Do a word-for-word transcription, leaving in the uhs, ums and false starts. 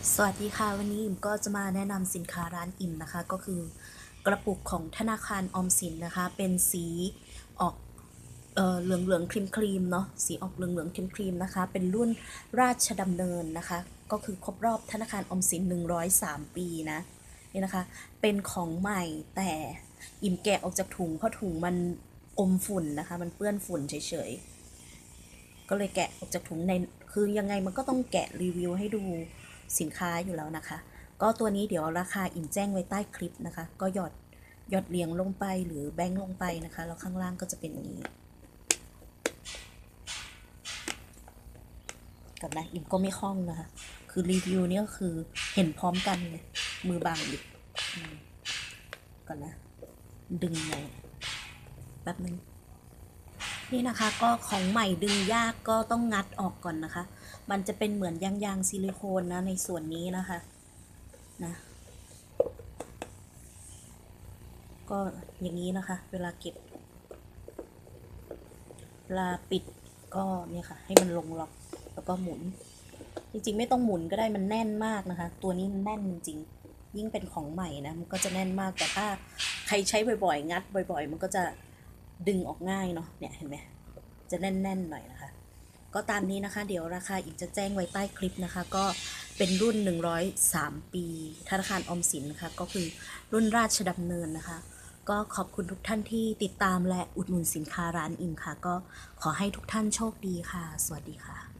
สวัสดีค่ะวันนี้อิ่มก็จะมาแนะนำสินค้าร้านอิ่มนะคะก็คือกระปุกของธนาคารออมสินนะคะเป็นสีออกเอ่อเหลืองเหลืองครีมครีมเนาะสีออกเหลืองเหลืองครีมครีมนะคะเป็นรุ่นราชดำเนินนะคะก็คือครบรอบธนาคารออมสินหนึ่งร้อยสามปีนะนี่นะคะเป็นของใหม่แต่อิ่มแกะออกจากถุงเพราะถุงมันอมฝุ่นนะคะมันเปื้อนฝุ่นเฉยๆก็เลยแกะออกจากถุงในคือยังไงมันก็ต้องแกะรีวิวให้ดูสินค้าอยู่แล้วนะคะก็ตัวนี้เดี๋ยวราคาอิ่มแจ้งไว้ใต้คลิปนะคะก็หยอดหยอดเหรียญลงไปหรือแบงค์ลงไปนะคะแล้วข้างล่างก็จะเป็นอย่างนี้กับนะอิ่มก็ไม่คล่องนะคะคือรีวิวนี่ก็คือเห็นพร้อมกันเลยมือบางอีกก่อนนะดึงเลยแป๊บนึงนี่นะคะก็ของใหม่ดึงยากก็ต้องงัดออกก่อนนะคะมันจะเป็นเหมือนยางยางซิลิโคนนะในส่วนนี้นะคะนะก็อย่างนี้นะคะเวลาเก็บเวลาปิดก็เนี่ยค่ะให้มันลงล็อกแล้วก็หมุนจริงๆไม่ต้องหมุนก็ได้มันแน่นมากนะคะตัวนี้มันแน่นจริงๆยิ่งเป็นของใหม่นะมันก็จะแน่นมากแต่ถ้าใครใช้บ่อยๆงัดบ่อยๆมันก็จะดึงออกง่ายเนาะเนี่ยเห็นไหมจะแน่นๆหน่อยนะคะก็ตามนี้นะคะเดี๋ยวราคาอีกจะแจ้งไว้ใต้คลิปนะคะก็เป็นรุ่นหนึ่งร้อยสามปีธนาคารออมสินนะคะก็คือรุ่นราชดำเนินนะคะก็ขอบคุณทุกท่านที่ติดตามและอุดหนุนสินค้าร้านอิ่มค่ะก็ขอให้ทุกท่านโชคดีค่ะสวัสดีค่ะ